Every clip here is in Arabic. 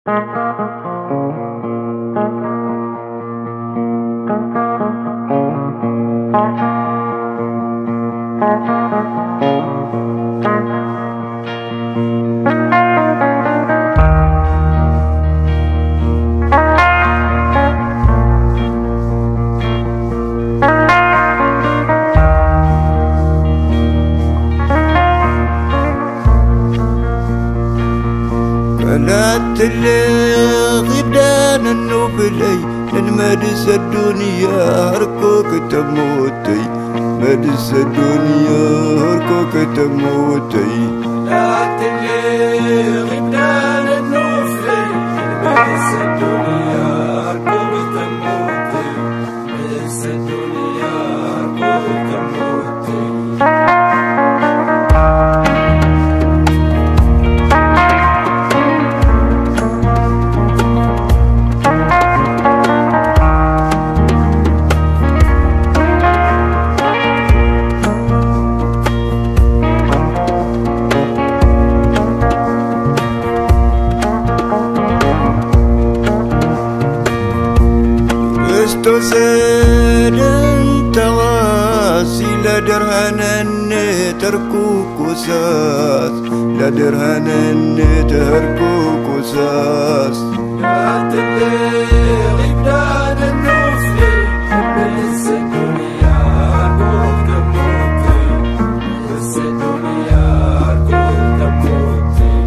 قلت اللي غدان النوبلي للمدس الدنيا هركوك تموتي مدس الدنيا هركوك تموتي قلت اللي غدان النوبلي للمدس الدنيا هركوك تموتي مدس الدنيا هركوك تموتي سيدن تواسي لدرهنن تركو كساس لدرهنن تركو كساس قلت اللي غدان النوبلي مدس الدنيا هركوك تموتي مدس الدنيا هركوك تموتي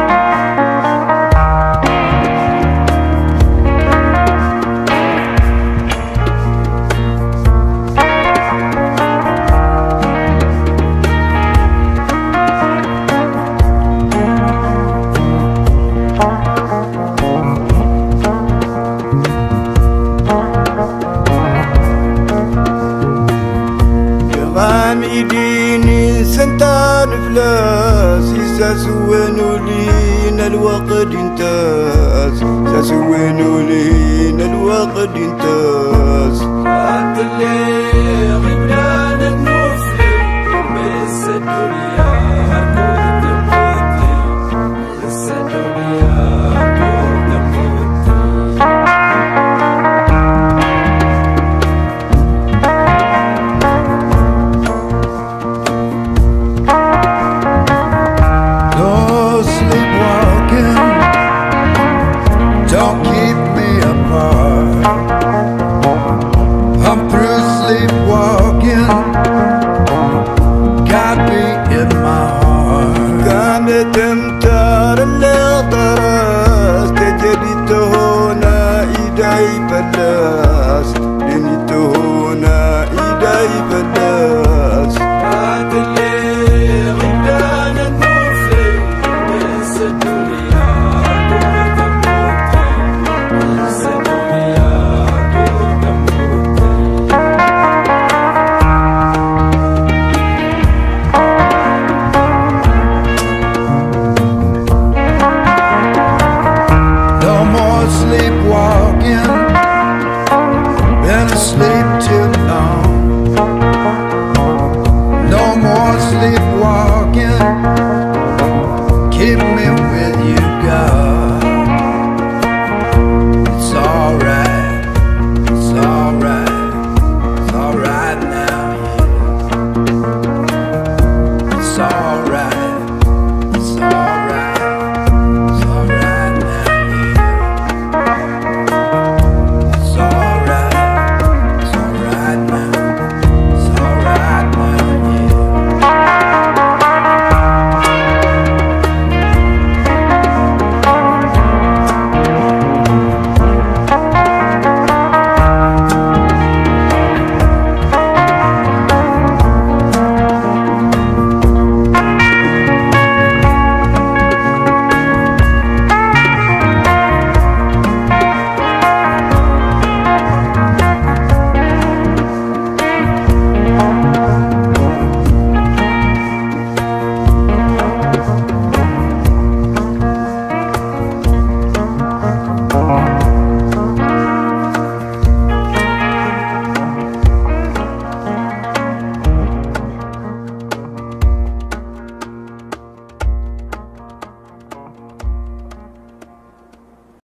ديني سنتان فلاس ساسوينو لينا الوقت انتاس ساسوينو لينا الوقت انتاس قلت اللي غدان النوبلي مدس الدنيا